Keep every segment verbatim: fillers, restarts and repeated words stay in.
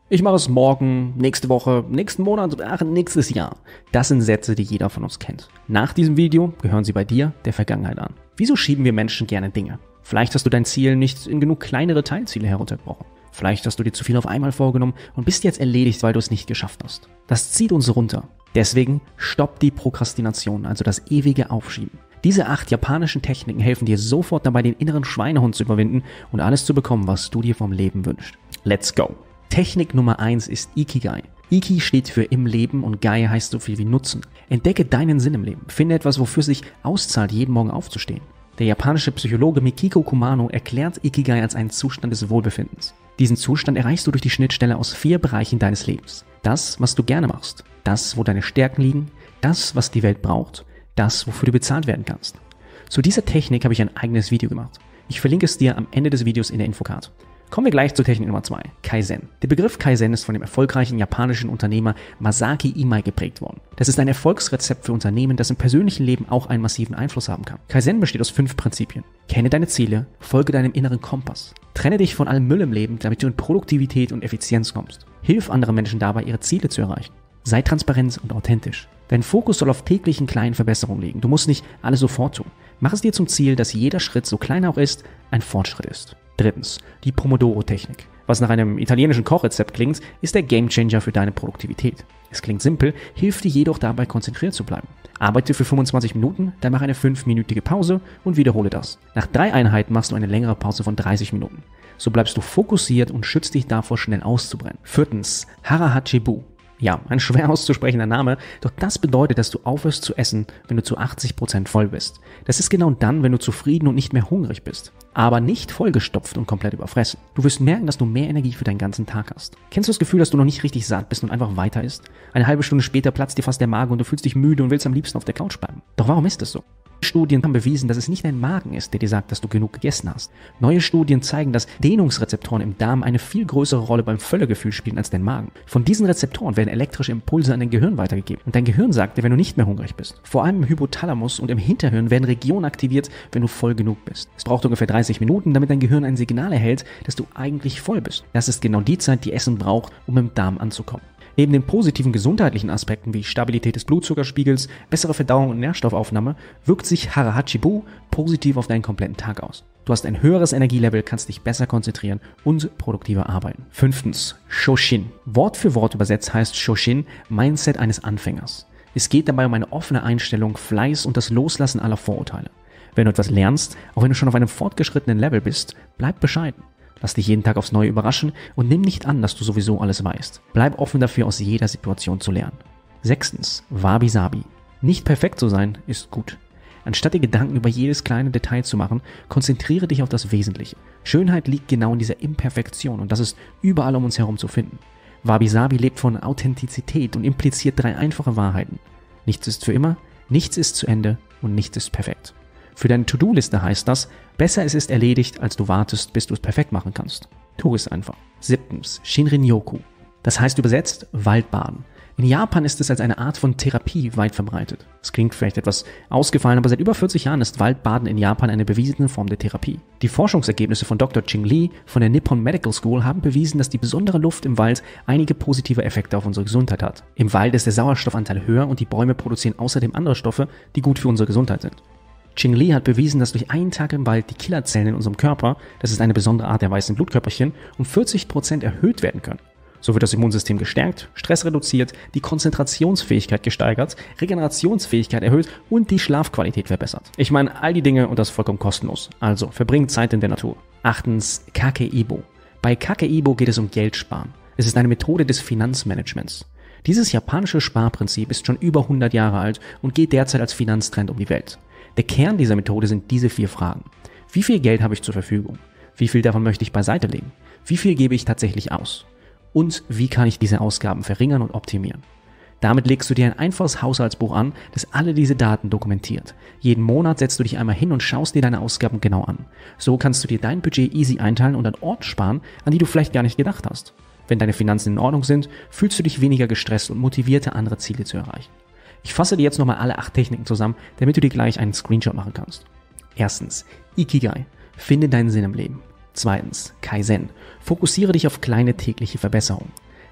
Ich mache es morgen, nächste Woche, nächsten Monat, ach, nächstes Jahr. Das sind Sätze, die jeder von uns kennt. Nach diesem Video gehören sie bei dir der Vergangenheit an. Wieso schieben wir Menschen gerne Dinge? Vielleicht hast du dein Ziel nicht in genug kleinere Teilziele heruntergebrochen. Vielleicht hast du dir zu viel auf einmal vorgenommen und bist jetzt erledigt, weil du es nicht geschafft hast. Das zieht uns runter. Deswegen stopp die Prokrastination, also das ewige Aufschieben. Diese acht japanischen Techniken helfen dir sofort dabei, den inneren Schweinehund zu überwinden und alles zu bekommen, was du dir vom Leben wünschst. Let's go! Technik Nummer eins ist Ikigai. Iki steht für im Leben und Gai heißt so viel wie Nutzen. Entdecke deinen Sinn im Leben. Finde etwas, wofür es sich auszahlt, jeden Morgen aufzustehen. Der japanische Psychologe Mikiko Kumano erklärt Ikigai als einen Zustand des Wohlbefindens. Diesen Zustand erreichst du durch die Schnittstelle aus vier Bereichen deines Lebens. Das, was du gerne machst. Das, wo deine Stärken liegen. Das, was die Welt braucht. Das, wofür du bezahlt werden kannst. Zu dieser Technik habe ich ein eigenes Video gemacht. Ich verlinke es dir am Ende des Videos in der Infocard. Kommen wir gleich zur Technik Nummer zwei, Kaizen. Der Begriff Kaizen ist von dem erfolgreichen japanischen Unternehmer Masaki Imai geprägt worden. Das ist ein Erfolgsrezept für Unternehmen, das im persönlichen Leben auch einen massiven Einfluss haben kann. Kaizen besteht aus fünf Prinzipien. Kenne deine Ziele, folge deinem inneren Kompass. Trenne dich von allem Müll im Leben, damit du in Produktivität und Effizienz kommst. Hilf anderen Menschen dabei, ihre Ziele zu erreichen. Sei transparent und authentisch. Dein Fokus soll auf täglichen kleinen Verbesserungen liegen. Du musst nicht alles sofort tun. Mach es dir zum Ziel, dass jeder Schritt, so klein er auch ist, ein Fortschritt ist. Drittens, die Pomodoro-Technik. Was nach einem italienischen Kochrezept klingt, ist der Gamechanger für deine Produktivität. Es klingt simpel, hilft dir jedoch dabei, konzentriert zu bleiben. Arbeite für fünfundzwanzig Minuten, dann mach eine fünfminütige Pause und wiederhole das. Nach drei Einheiten machst du eine längere Pause von dreißig Minuten. So bleibst du fokussiert und schützt dich davor, schnell auszubrennen. Viertens, Hara-Hachibu. Ja, ein schwer auszusprechender Name, doch das bedeutet, dass du aufhörst zu essen, wenn du zu achtzig Prozent voll bist. Das ist genau dann, wenn du zufrieden und nicht mehr hungrig bist. Aber nicht vollgestopft und komplett überfressen. Du wirst merken, dass du mehr Energie für deinen ganzen Tag hast. Kennst du das Gefühl, dass du noch nicht richtig satt bist und einfach weiter isst? Eine halbe Stunde später platzt dir fast der Magen und du fühlst dich müde und willst am liebsten auf der Couch bleiben. Doch warum ist das so? Studien haben bewiesen, dass es nicht dein Magen ist, der dir sagt, dass du genug gegessen hast. Neue Studien zeigen, dass Dehnungsrezeptoren im Darm eine viel größere Rolle beim Völlegefühl spielen als dein Magen. Von diesen Rezeptoren werden elektrische Impulse an dein Gehirn weitergegeben. Und dein Gehirn sagt dir, wenn du nicht mehr hungrig bist. Vor allem im Hypothalamus und im Hinterhirn werden Regionen aktiviert, wenn du voll genug bist. Es braucht ungefähr dreißig Minuten, damit dein Gehirn ein Signal erhält, dass du eigentlich voll bist. Das ist genau die Zeit, die Essen braucht, um im Darm anzukommen. Neben den positiven gesundheitlichen Aspekten wie Stabilität des Blutzuckerspiegels, bessere Verdauung und Nährstoffaufnahme wirkt sich Hara-Hachibu positiv auf deinen kompletten Tag aus. Du hast ein höheres Energielevel, kannst dich besser konzentrieren und produktiver arbeiten. Fünftens, Shoshin. Wort für Wort übersetzt heißt Shoshin Mindset eines Anfängers. Es geht dabei um eine offene Einstellung, Fleiß und das Loslassen aller Vorurteile. Wenn du etwas lernst, auch wenn du schon auf einem fortgeschrittenen Level bist, bleib bescheiden. Lass dich jeden Tag aufs Neue überraschen und nimm nicht an, dass du sowieso alles weißt. Bleib offen dafür, aus jeder Situation zu lernen. Sechstens, Wabi-Sabi. Nicht perfekt zu sein, ist gut. Anstatt dir Gedanken über jedes kleine Detail zu machen, konzentriere dich auf das Wesentliche. Schönheit liegt genau in dieser Imperfektion und das ist überall um uns herum zu finden. Wabi-Sabi lebt von Authentizität und impliziert drei einfache Wahrheiten. Nichts ist für immer, nichts ist zu Ende und nichts ist perfekt. Für deine To-Do-Liste heißt das, besser es ist erledigt, als du wartest, bis du es perfekt machen kannst. Tu es einfach. Siebtens, Shinrin-yoku. Das heißt übersetzt Waldbaden. In Japan ist es als eine Art von Therapie weit verbreitet. Es klingt vielleicht etwas ausgefallen, aber seit über vierzig Jahren ist Waldbaden in Japan eine bewiesene Form der Therapie. Die Forschungsergebnisse von Doktor Ching Lee von der Nippon Medical School haben bewiesen, dass die besondere Luft im Wald einige positive Effekte auf unsere Gesundheit hat. Im Wald ist der Sauerstoffanteil höher und die Bäume produzieren außerdem andere Stoffe, die gut für unsere Gesundheit sind. Ching Lee hat bewiesen, dass durch einen Tag im Wald die Killerzellen in unserem Körper, das ist eine besondere Art der weißen Blutkörperchen, um vierzig Prozent erhöht werden können. So wird das Immunsystem gestärkt, Stress reduziert, die Konzentrationsfähigkeit gesteigert, Regenerationsfähigkeit erhöht und die Schlafqualität verbessert. Ich meine, all die Dinge und das vollkommen kostenlos. Also, verbringt Zeit in der Natur. Achtens, Kakeibo. Bei Kakeibo geht es um Geld sparen. Es ist eine Methode des Finanzmanagements. Dieses japanische Sparprinzip ist schon über hundert Jahre alt und geht derzeit als Finanztrend um die Welt. Der Kern dieser Methode sind diese vier Fragen. Wie viel Geld habe ich zur Verfügung? Wie viel davon möchte ich beiseite legen? Wie viel gebe ich tatsächlich aus? Und wie kann ich diese Ausgaben verringern und optimieren? Damit legst du dir ein einfaches Haushaltsbuch an, das alle diese Daten dokumentiert. Jeden Monat setzt du dich einmal hin und schaust dir deine Ausgaben genau an. So kannst du dir dein Budget easy einteilen und an Orten sparen, an die du vielleicht gar nicht gedacht hast. Wenn deine Finanzen in Ordnung sind, fühlst du dich weniger gestresst und motivierter, andere Ziele zu erreichen. Ich fasse dir jetzt nochmal alle acht Techniken zusammen, damit du dir gleich einen Screenshot machen kannst. Erstens, Ikigai. Finde deinen Sinn im Leben. Zweitens, Kaizen. Fokussiere dich auf kleine tägliche Verbesserungen.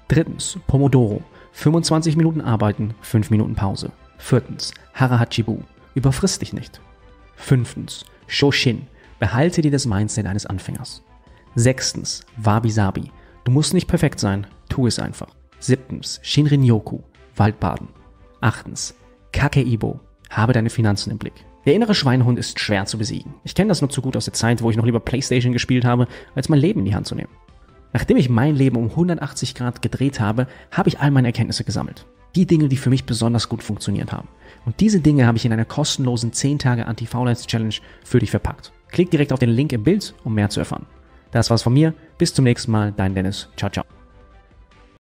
Drittens, Pomodoro. fünfundzwanzig Minuten arbeiten, fünf Minuten Pause. Viertens, Hara Hachibu. Überfrisst dich nicht. Fünftens, Shoshin. Behalte dir das Mindset eines Anfängers. Sechstens, Wabi Sabi. Du musst nicht perfekt sein, tu es einfach. Siebtens, Shinrin-yoku. Waldbaden. Achtens, Kakeibo. Habe deine Finanzen im Blick. Der innere Schweinehund ist schwer zu besiegen. Ich kenne das nur zu gut aus der Zeit, wo ich noch lieber PlayStation gespielt habe, als mein Leben in die Hand zu nehmen. Nachdem ich mein Leben um hundertachtzig Grad gedreht habe, habe ich all meine Erkenntnisse gesammelt. Die Dinge, die für mich besonders gut funktioniert haben. Und diese Dinge habe ich in einer kostenlosen zehn Tage Anti-Faulheits-Challenge für dich verpackt. Klick direkt auf den Link im Bild, um mehr zu erfahren. Das war's von mir. Bis zum nächsten Mal. Dein Dennis. Ciao, ciao.